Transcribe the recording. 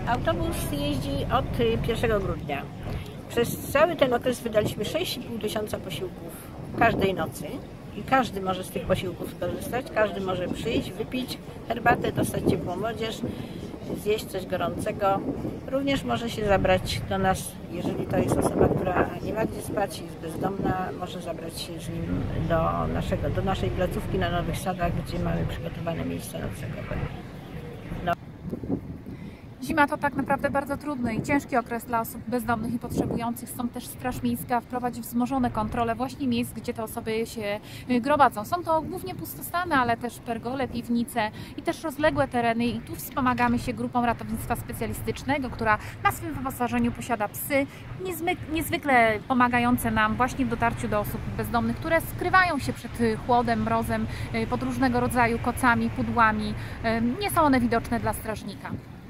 Autobus jeździ od 1 grudnia. Przez cały ten okres wydaliśmy 6,5 tysiąca posiłków każdej nocy i każdy może z tych posiłków skorzystać, każdy może przyjść, wypić herbatę, dostać ciepłą młodzież, zjeść coś gorącego. Również może się zabrać do nas, jeżeli to jest osoba, która nie ma gdzie spać, jest bezdomna, może zabrać się z nim do naszej placówki na Nowych Sadach, gdzie mamy przygotowane miejsce noclegowe. Zima to tak naprawdę bardzo trudny i ciężki okres dla osób bezdomnych i potrzebujących. Stąd też Straż Miejska wprowadzi wzmożone kontrole właśnie miejsc, gdzie te osoby się gromadzą. Są to głównie pustostany, ale też pergole, piwnice i też rozległe tereny. I tu wspomagamy się grupą ratownictwa specjalistycznego, która na swym wyposażeniu posiada psy, niezwykle pomagające nam właśnie w dotarciu do osób bezdomnych, które skrywają się przed chłodem, mrozem, pod różnego rodzaju kocami, pudłami. Nie są one widoczne dla strażnika.